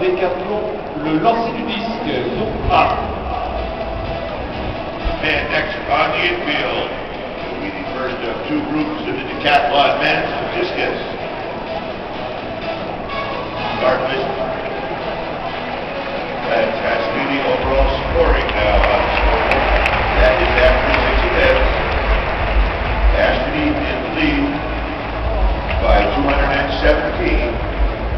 décathlon, le lancer du disque, groupe A. And next on the infield will be the first of two groups in the decathlon men's discus. Start list. That's the overall scoring now on the scoreboard. That is after 6 events. Ashby in the lead by 217.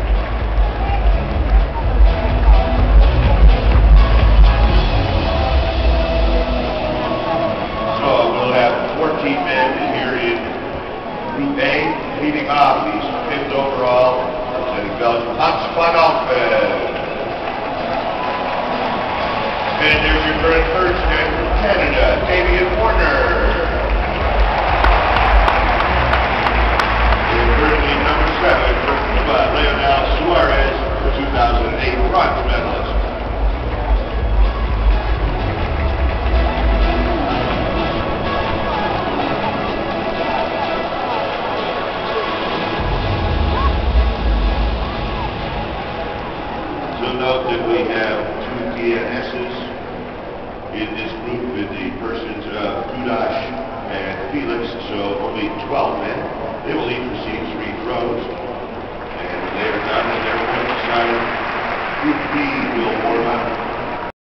Men here in Group A, leading off, he's 5th overall, representing Belgium, Hans van Alphen. And there's your current first man from Canada, Damian Warner. And currently number 7 from Cuba, Leonel Suarez, the 2008 bronze medalist. Note that we have 2 DNSs in this group in the persons of Kudash and Felix, so only 12 men. They will each receive 3 throws. And when they are done with their point decided, Group B will warm up.